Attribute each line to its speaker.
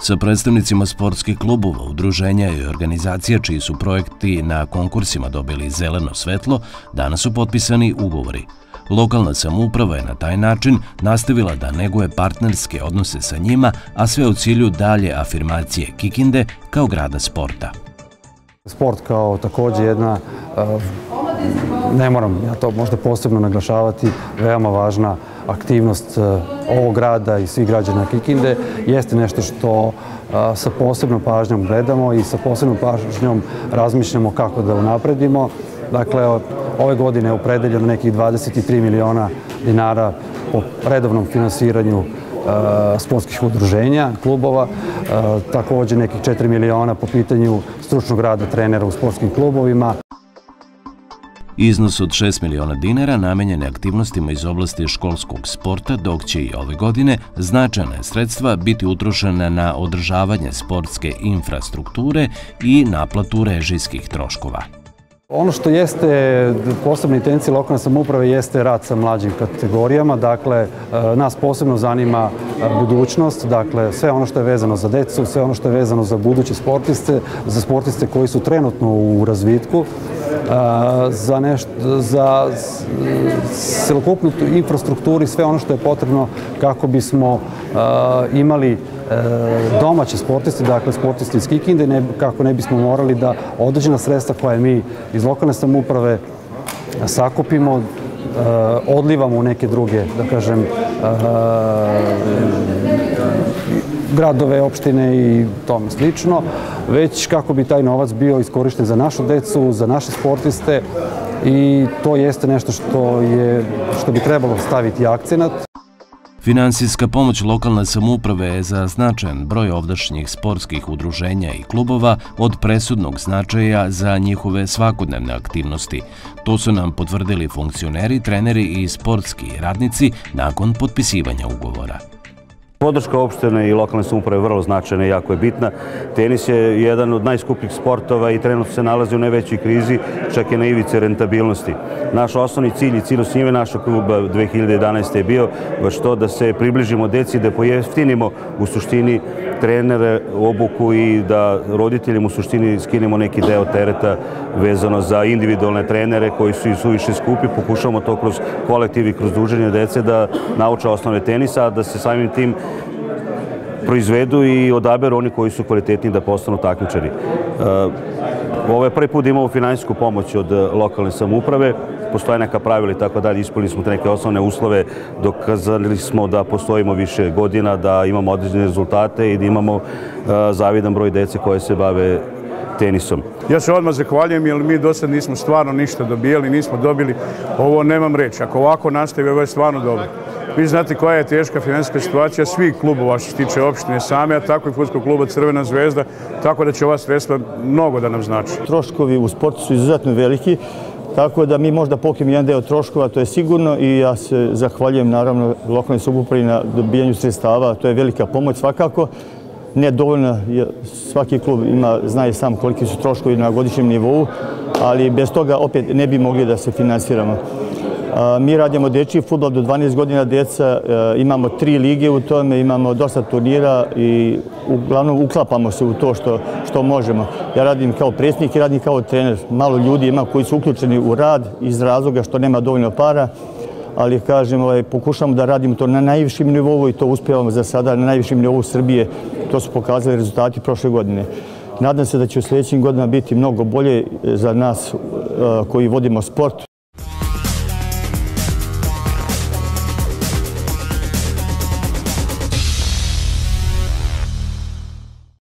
Speaker 1: Sa predstavnicima sportskih klubova, udruženja i organizacija čiji su projekti na konkursima dobili zeleno svetlo, danas su potpisani ugovori. Lokalna samouprava je na taj način nastavila da neguje partnerske odnose sa njima, a sve u cilju dalje afirmacije Kikinde kao grada sporta.
Speaker 2: Sport kao također jedna, ne moram ja to možda posebno naglašavati, veoma važna aktivnost ovog grada i svih građana Kikinde, jeste nešto što sa posebnom pažnjom gledamo i sa posebnom pažnjom razmišljamo kako da unapredimo. Dakle, ove godine je opredeljeno nekih 23 miliona dinara po redovnom finansiranju sportskih udruženja, klubova, također nekih 4 miliona po pitanju stručnog rada trenera u sportskim klubovima.
Speaker 1: Iznos od 6 miliona dinara namenjen je aktivnostima iz oblasti školskog sporta, dok će i ove godine značajna sredstva biti utrošena na održavanje sportske infrastrukture i naplatu režijskih troškova.
Speaker 2: Ono što jeste posebna intencija lokalne samouprave jeste rad sa mlađim kategorijama. Dakle, nas posebno zanima budućnost, dakle sve ono što je vezano za decu, sve ono što je vezano za buduće sportiste, za sportiste koji su trenutno u razvitku, za celokupnu infrastrukturu i sve ono što je potrebno kako bismo imali domaće sportiste, dakle sportiste iz Kikinde, kako ne bismo morali da određena sredstva koje mi iz lokalne samouprave sakupimo, odlivamo u neke druge, da kažem, gradove, opštine i tome slično, već kako bi taj novac bio iskorišten za našu decu, za naše sportiste i to jeste nešto što bi trebalo staviti akcenat.
Speaker 1: Finansijska pomoć lokalne samouprave je za značajan broj ovdašnjih sportskih udruženja i klubova od presudnog značaja za njihove svakodnevne aktivnosti. To su nam potvrdili funkcioneri, treneri i sportski radnici nakon potpisivanja ugovora.
Speaker 3: Podrška opštine i lokalne samouprave je vrlo značajna i jako je bitna. Tenis je jedan od najskupljih sportova i trenutno se nalazi u najvećoj krizi, čak i na ivici rentabilnosti. Naš osnovni cilj i cilj osnivanja našeg kluba 2011. je bio baš to da se približimo deci, da pojeftinimo u suštini trenere, obuku i da roditeljima u suštini skinemo neki deo tereta vezano za individualne trenere koji su i suviše skupi. Pokušavamo to kroz kolektiv i kroz druženje dece da nauče osnove tenisa, a da se samim tim proizvedu i odaberu oni koji su kvalitetni da postanu takmičari. Ovo je prvi put da imamo finansijsku pomoć od lokalne samouprave, postoje neka pravila i tako dalje, ispunili smo te neke osnovne uslove, dokazali smo da postojimo više godina, da imamo određene rezultate i da imamo zavidan broj dece koje se bave tenisom.
Speaker 4: Ja se odmah zahvaljujem jer mi do sad nismo stvarno ništa dobijali, nismo dobili, ovo nemam reći, ako ovako nastavi ovo je stvarno dobro. Vi znate koja je teška finansijska situacija svih klubova što se tiče opštine same, a tako i fudbalskog kluba Crvena zvezda, tako da će ova sredstva mnogo da nam znači.
Speaker 5: Troškovi u sportu su izuzetno veliki, tako da mi možda pokrijemo jedan deo troškova, to je sigurno i ja se zahvaljujem naravno lokalnoj samoupravi na dobijanju sredstava, to je velika pomoć svakako. Ne dovoljno, svaki klub zna i sam koliki su troškovi na godišnjem nivou, ali bez toga opet ne bi mogli da se finansiramo. Mi radimo dečiji fudbal do 12 godina djeca, imamo 3 lige u tome, imamo dosta turnira i uglavnom uklapamo se u to što možemo. Ja radim kao predsjednik i radim kao trener. Malo ljudi ima koji su uključeni u rad iz razloga što nema dovoljno para, ali kažem, pokušamo da radimo to na najvišim nivou i to uspijevamo za sada na najvišim nivou Srbije. To su pokazali rezultati prošle godine. Nadam se da će u sljedećim godinama biti mnogo bolje za nas koji vodimo sport.